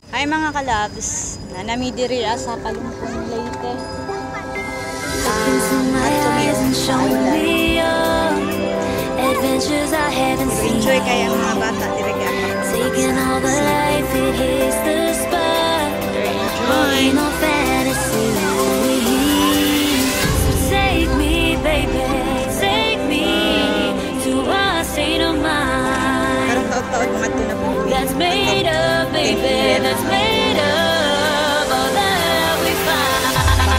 Hi mga kalabs, nanami diri sa Kalumpong Leyte. Enjoy kaya mga bata diri kaya taking all the life it hits the spot. Enjoy no fantasy. So take me baby, take me to a state of mind. Karong taon-taon mga tunab that's made up, baby, that's made up all that we find.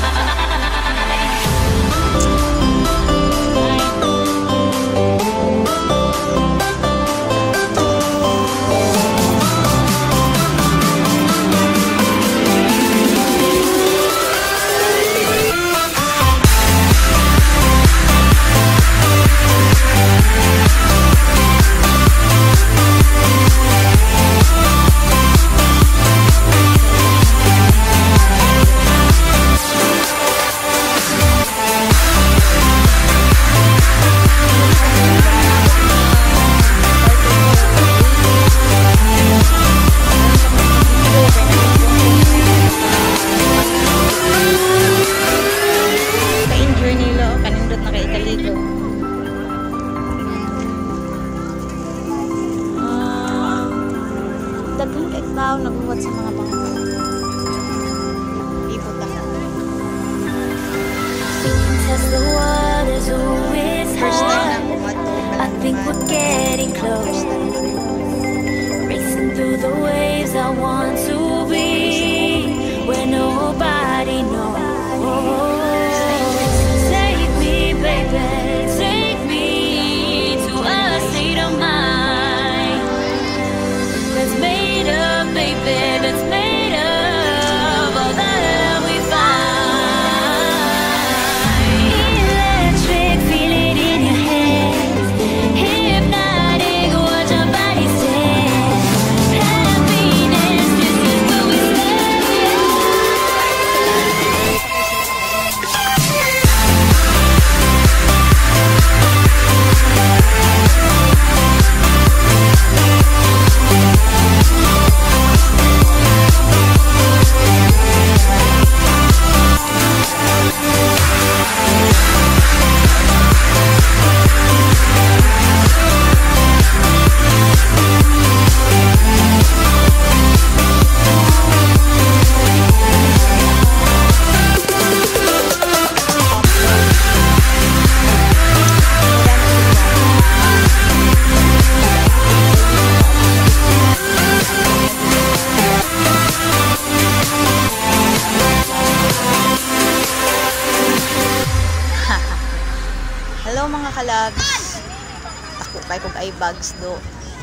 Daghang kay tao nagbuhat sa mga bangka. Ibot lang. First time na bumato. I think we're getting close. Racing through the waves, I want to be where nobody knows. Take me, baby, take me to a state of mind that's made up, baby, that's made up all that we find. Electric, feel it in your hands. Hypnotic, watch your body stand. Happiness, this is where we stand. Hello mga kalabs. Ako kay kog ay bags do.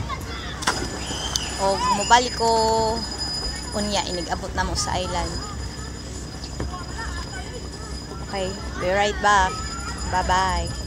Og mobalik ko unya inigabot na mo sa island. Okay, be right back. Bye-bye.